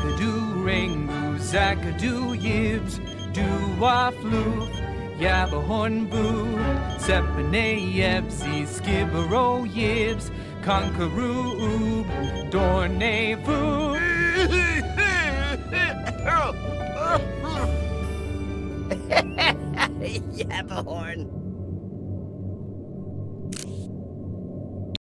Wackadoo, Rangu, Zackadoo, Yibs, Doo-Wah, Floof, Yabbahorn, Boo, Sepane, Yebsy, Skibbero, Yibs, Conkaroo, Oob, Dornay, Voo. Yabbahorn.